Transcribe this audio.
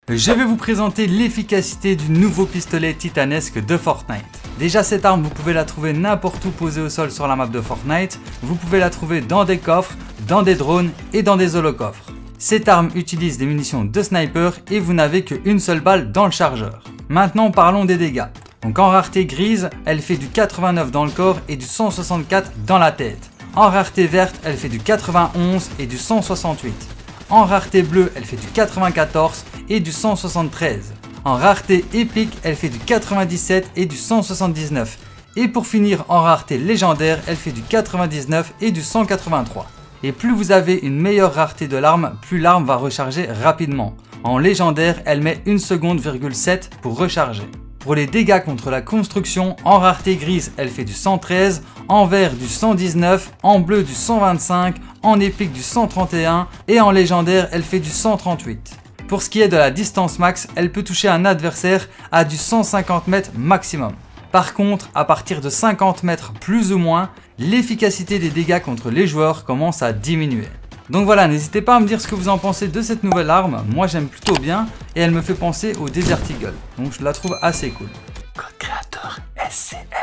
Je vais vous présenter l'efficacité du nouveau pistolet titanesque de Fortnite. Déjà cette arme vous pouvez la trouver n'importe où posée au sol sur la map de Fortnite, vous pouvez la trouver dans des coffres, dans des drones et dans des holocoffres. Cette arme utilise des munitions de sniper et vous n'avez qu'une seule balle dans le chargeur. Maintenant parlons des dégâts. Donc en rareté grise, elle fait du 89 dans le corps et du 164 dans la tête. En rareté verte, elle fait du 91 et du 168. En rareté bleue, elle fait du 94 et du 173. En rareté épique, elle fait du 97 et du 179. Et pour finir en rareté légendaire, elle fait du 99 et du 183. Et plus vous avez une meilleure rareté de l'arme, plus l'arme va recharger rapidement. En légendaire, elle met 1 seconde, 7 pour recharger. Pour les dégâts contre la construction, en rareté grise, elle fait du 113, en vert du 119, en bleu du 125, en épique du 131 et en légendaire, elle fait du 138. Pour ce qui est de la distance max, elle peut toucher un adversaire à du 150 mètres maximum. Par contre, à partir de 50 mètres plus ou moins, l'efficacité des dégâts contre les joueurs commence à diminuer. Donc voilà, n'hésitez pas à me dire ce que vous en pensez de cette nouvelle arme. Moi j'aime plutôt bien et elle me fait penser au Desert Eagle. Donc je la trouve assez cool. Code créateur SCL.